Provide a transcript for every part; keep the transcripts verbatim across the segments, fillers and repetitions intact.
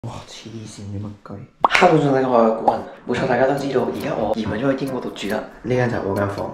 哇！黐線嘅乜雞 ！Hello， 觀眾大家好，我係古雲。冇錯，大家都知道，而家我移民咗去英國度住啦。呢間就係我間房，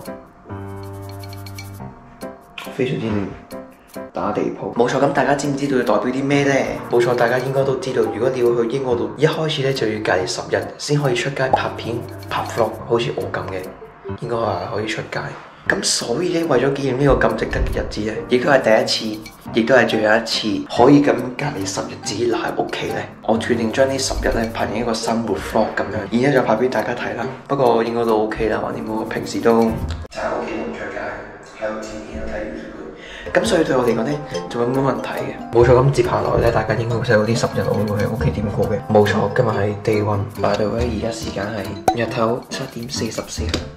非常之亂，打地鋪。冇錯，咁大家知唔知道要代表啲咩呢？冇錯，大家應該都知道，如果你要去英國度，一開始咧就要隔離十日先可以出街拍片、拍 vlog，好似我咁嘅，應該係可以出街。咁所以咧，為咗紀念呢個咁值得嘅日子咧，亦都係第一次，亦都係最後一次可以咁隔離十日自己留喺屋企咧。我決定將呢十日咧拍成一個生活 vlog 咁樣，然之後就拍俾大家睇啦。不過應該都 OK 啦，橫掂我平時都就喺屋企唔出街，喺度剪片睇 YouTube。咁所以對我嚟講咧，仲有冇問題嘅。冇錯，咁接下來咧，大家應該會睇到呢十日我會喺屋企點過嘅。冇錯，今日係 day one。By the way，而家時間係日頭七點四十四分。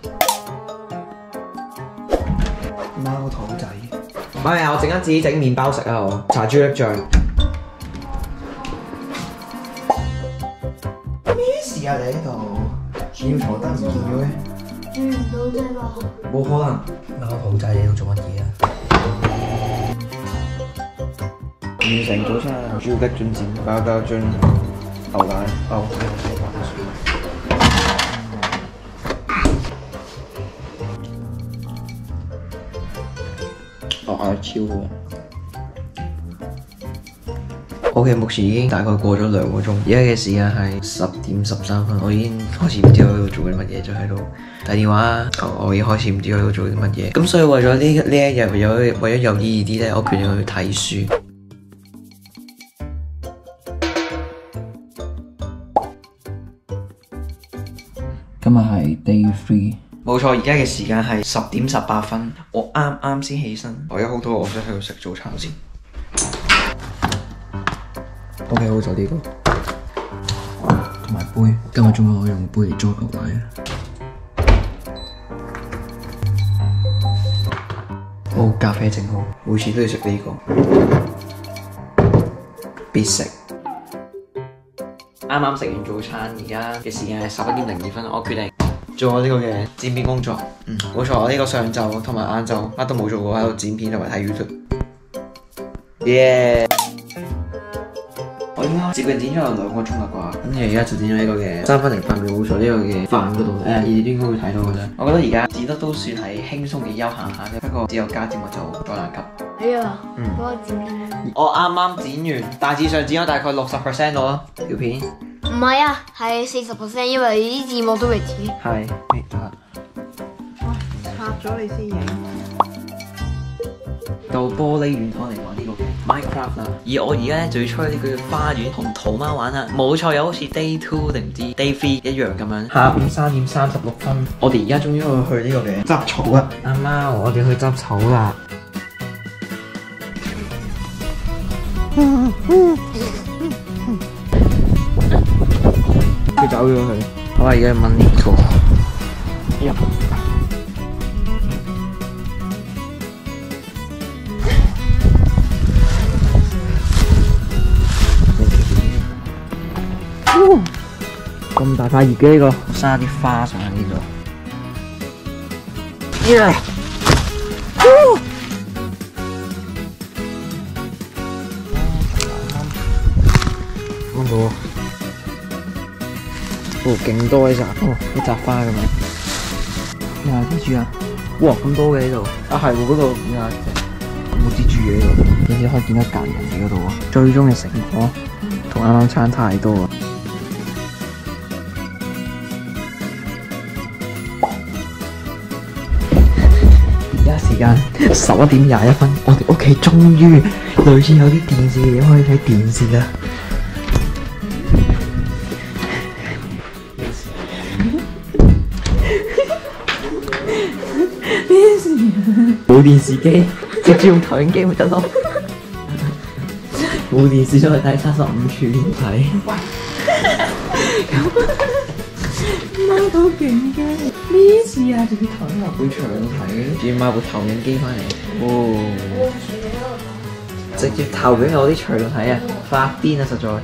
貓肚仔，唔係啊！我陣間自己整麵包食啊！我搽朱古力醬。咩事啊？你喺度？要坐得唔見咗嘅？轉唔到啫噃。冇可能！貓肚仔你喺度做乜嘢啊？完成早餐，朱古力進展，包包樽牛奶，哦。我嗌超啊 ！OK， 目前已經大概過咗兩個鐘，而家嘅時間係十點十三分，我已經開始唔知我喺度做緊乜嘢，就喺度打電話。我我已經開始唔知我喺度做緊乜嘢。咁所以為咗呢呢一日，為咗為咗有意義啲咧，我決定去睇書。今日係 day three。冇錯，而家嘅時間係十點十八分，我啱啱先起身，我有好多我想喺度食早餐先。OK， 好咗呢個，同埋杯，今日仲可以用杯嚟裝牛奶啊！好，咖啡整好，每次都要食呢個，必食。啱啱食完早餐，而家嘅時間係十一點零二分，我決定做我呢個嘅剪片工作。嗯，冇錯，我呢個上晝同埋晏晝乜都冇做過，喺度剪片同埋睇 YouTube。耶！我應該接近剪咗有兩個鐘啦啩，跟住而家就剪咗呢個嘅三分零八秒，冇錯呢個嘅飯嗰度，誒，二應該會睇到嘅啫。我覺得而家剪得都算係輕鬆嘅休閒下啫，不過只有加節目就再難及。係啊，嗯，嗰個剪片。我啱啱剪完，大致上剪咗大概六十 percent 到啦條片。 唔係啊，係四十 percent， 因為啲字幕都未剪。 係，得啦。 哇，拆咗你先影。 到玻璃軟糖嚟玩呢個嘅 Minecraft 啦，而我而家咧就要出去呢個花園同土貓玩啦。冇錯，又好似 day two 定唔知 day three 一樣咁樣。下午三點三十六分，我哋而家終於去去呢個嘅執草啦。阿貓，我哋去執草啦。佢走咗去。好啦，而家問呢個入。咁大塊葉嘅呢個，生啲花上喺呢度。耶！啱好。哦，勁多呢扎，哦，一扎花咁樣。咩啊？蜘蛛啊？哇，咁多嘅呢度。啊，係喎，嗰度點解冇蜘蛛嘅呢度？你只可以見到隔離人哋嗰度啊。最終嘅成果同啱啱差太多啊！而家時間十一點廿一分，我哋屋企終於類似有啲電視嘅嘢可以睇電視啦。咩事啊？冇電視機，直接用投影機咪得咯。冇電視都係睇三十五寸睇。貓都勁嘅，咩事啊？仲要投入部牆度睇，仲要買部投影機翻嚟。哦，直接投俾我啲牆度睇啊！發癲啊，實在。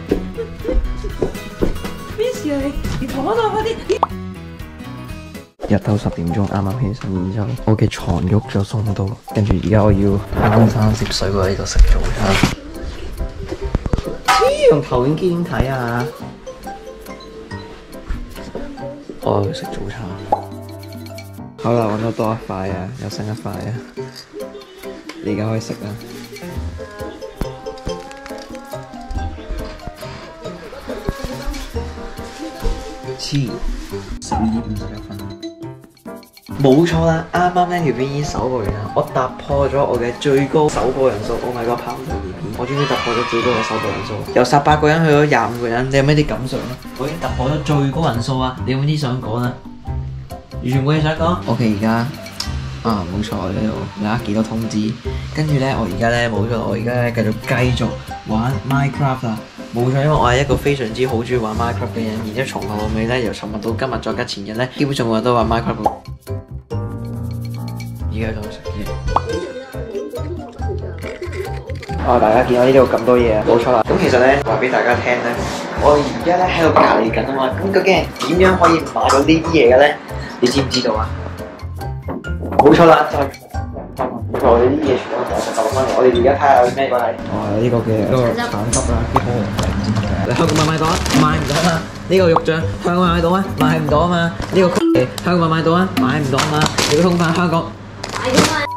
咩事啊？你你同我度快啲！ 日頭十點鐘啱啱起身，然之後我嘅床褥就鬆到，跟住而家我要啱啱接水過嚟呢度食早餐。黐同投影機點睇啊？我要食早餐。好啦，揾到多一塊啊，有新一塊啊！你而家可以食啦。黐，十二點五十一分。冇錯啦，啱啱呢條片已經首播完啦，我突破咗我嘅最高首播人數。Oh my god，拍唔到條片，我終於突破咗最高嘅首播人數，由十八個人去咗廿五個人。你有咩啲感想啊？我已經突破咗最高人數啊！你有冇啲想講啊？完全冇嘢想講。OK， 而家啊冇錯，呢度有幾多通知，跟住咧我而家咧冇錯，我而家咧繼續繼續玩 Minecraft 啦。冇錯，因為我係一個非常之好中意玩 Minecraft 嘅人，然之後從頭到尾咧，由尋日到今日再加前日咧，基本上我都玩 Minecraft。而家喺度食嘢。啊！大家見到呢度咁多嘢啊，冇錯啦。咁其實咧話俾大家聽咧，我而家咧喺度隔離緊啊嘛。咁究竟係點樣可以買到呢啲嘢嘅咧？你知唔知道啊？冇錯啦，就係冇錯，我哋啲嘢全部都係十六蚊嚟。我哋而家睇下有咩過嚟。哦，呢個嘅呢個橙汁啦，啲好紅嘅，唔知點解。你香港買唔買到啊？買唔到啊！呢個肉醬香港買唔買到啊？買唔到啊嘛！呢個曲奇香港買唔買到啊？買唔到啊嘛！呢個通粉香港買到啊！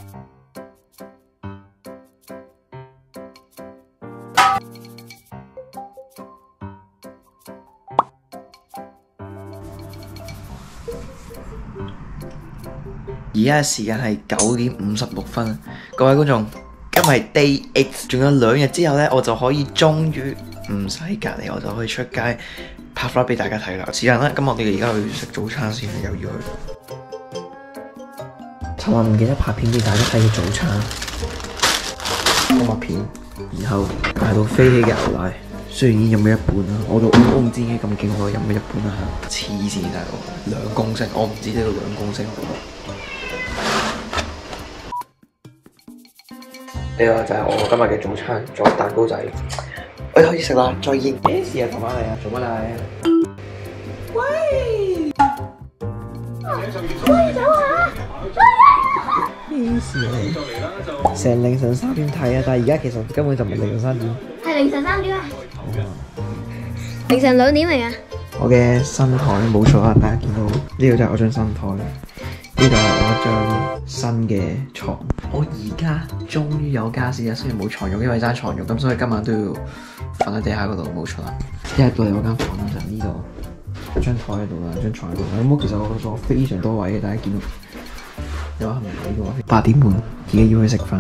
而家嘅時間係九點五十六分，各位觀眾，今日係 Day Eight， 仲有兩日之後呢，我就可以終於唔使隔離，我就可以出街拍 vlog 俾大家睇啦。時間啦，咁我哋而家去食早餐先，又要去。尋日唔記得拍片俾大家睇嘅早餐，我麥片，然後大到飛起嘅牛奶，雖然已經飲咗一半啦，我都我唔知點解咁勁，我飲咗一半啦，黐線大佬，兩公升，我唔知呢度兩公升。呢個就係我今日嘅早餐，仲有蛋糕仔。我哋可以食啦，再見。咩事啊？同翻你啊？做乜啊？喂！喂，走啊！咩事啊？成凌晨三點睇啊，但係而家其實根本就唔係凌晨三點。 係凌晨三點啊！凌晨兩點嚟啊！ 我嘅新台冇錯啊，大家見到呢個就係我張新台，呢度係我一張新嘅床。我而家終於有家私啦，雖然冇床褥，因為爭床褥，咁所以今晚都要瞓喺地下嗰度，冇錯啦。一入到嚟我間房就係呢度，張台喺度啦，張床喺度啦。咁其實我個座非常多位嘅，大家見到。有係咪呢個？八點半，而家要去食飯。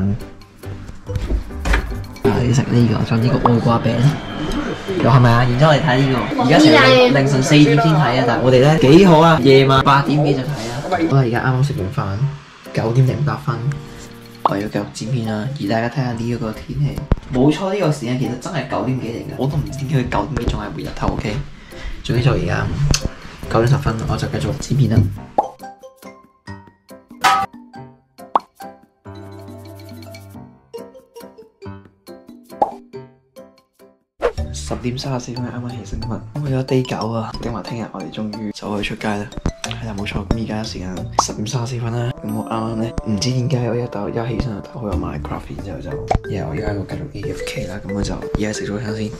啊！要食呢個，仲有呢個愛瓜餅。又係咪啊？然之後我哋睇呢個，而家成凌晨四點先睇啊！但係我哋咧幾好啊，夜晚八點幾就睇啊。我而家啱啱食完飯，九點零八分。我要繼續剪片啦，而大家睇下呢一個天氣，冇錯，呢個時間其實真係九點幾嚟嘅，我都唔知點解佢九點幾仲係會日頭 OK。總之就而家九點十分，我就繼續剪片啦。十點三十四分啱啱起身今日，咁為咗 day 九啊，聽話聽日我哋終於就可以出街啦。係啦，冇錯，咁而家時間十點三十四分啦。咁我啱啱咧唔知點解我一打一起身就打開咗 Minecraft，然之後就，然後我而家喺度繼續 A F K 啦。咁我就而家食早餐先。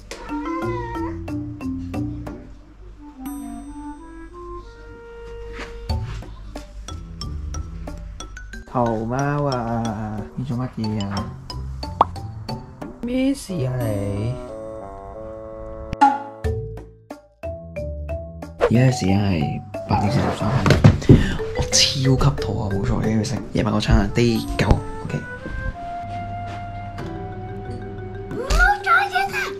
頭貓啊，你做乜嘢啊？咩事啊你？而家嘅時間係八點四十三分，我超級肚餓，冇錯，你要食夜晚嗰餐啊 ，day 九 ，OK。唔好再食啦！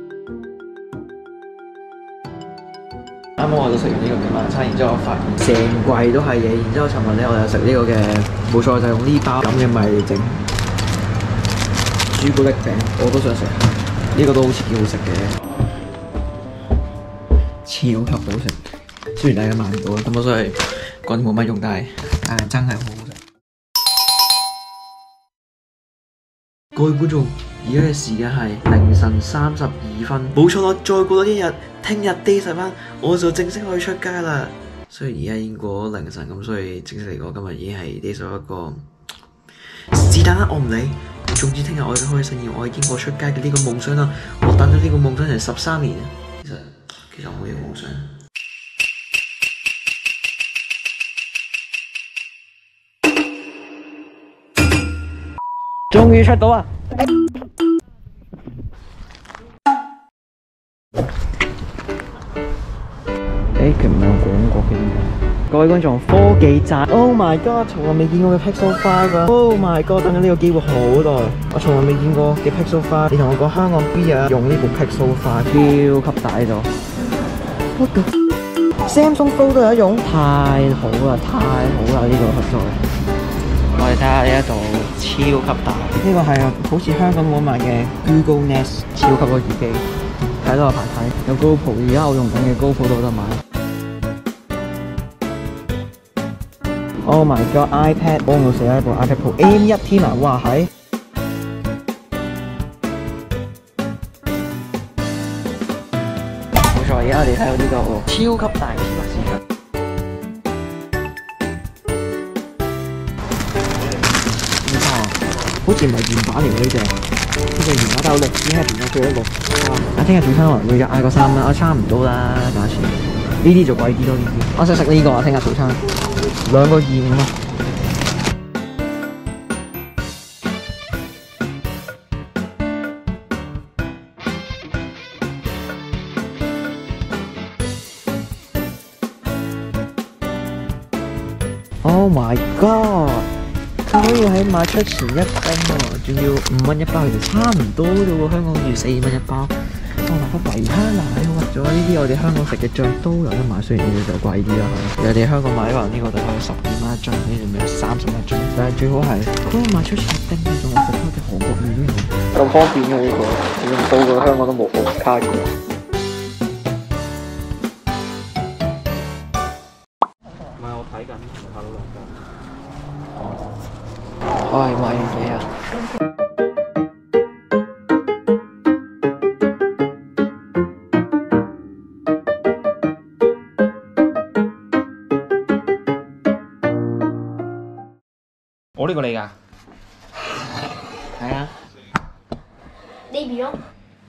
啱啱我就食完呢個嘅晚餐，然之後我發現成櫃都係嘢，然之後尋日咧我就食呢個嘅，冇錯就係用呢包咁嘅米嚟整朱古力餅，我都想食，呢、這個都好似幾好食嘅。超級好食，雖然大家買唔到啦，咁我所以講冇乜用，但係但係真係好好食。各位觀眾，而家嘅時間係凌晨三十二分，冇錯啦，再過多一日，聽日 day 十分，我就正式可以出街啦。雖然而家已經過咗凌晨，咁所以正式嚟講，今日已經係 day 十一個。是但啦，我唔理， 總之聽日我就可以實現我喺英國出街嘅呢個夢想啦！我等咗呢個夢想成十三年，其實其實我冇呢個夢想。終於出到啊！誒，佢唔係有廣告嘅咩？各位觀眾，科技站 ，Oh my God， 從來未見過嘅 Pixel 五啊 ！Oh my God， 等咗呢個機會好耐，我從來未見過嘅 Pixel 五。你同我講香港 B 啊，用呢部 Pixel 五，超級大咗。What the Samsung Fold 都有得用，太好啦，太好啦！呢、這個合作，我哋睇下呢一度超級大，呢個係好似香港冇賣嘅 Google Nest 超級個耳機，睇到個牌睇，有 GoPro， 而家我用緊嘅 GoPro 都有得買。Oh my God！iPad 幫到死啦！呢部 iPad Pro M 一添啊！哇係，冇錯，而家我哋睇到呢個超級大超級市場。唔錯，好似唔係原版嚟嘅呢隻，呢隻原版但係歷史係變咗最一個。啊，聽日早餐可能會嗌個三蚊，我差唔多啦價錢。呢啲就貴啲咯，呢啲。我想食呢個啊，聽日早餐。兩個二五啊！Oh my God！ 佢可以喺賣出前一斤喎，仲要五蚊一包，其實差唔多啫喎。香港要四蚊一包。我買個維他奶，屈咗呢啲我哋香港食嘅醬都有得買，雖然呢啲就貴啲啦。我哋香港買可能呢個大概十幾蚊一樽，呢度咪有三十一樽。但係最好係佢賣出前一丁呢種，我食開嘅韓國麵呢個咁方便嘅呢個，用到嘅香港都冇冇卡嘅。唔係我睇緊，睇到兩個。我係買嘢啊！我呢個你㗎？係啊。 呢邊咯。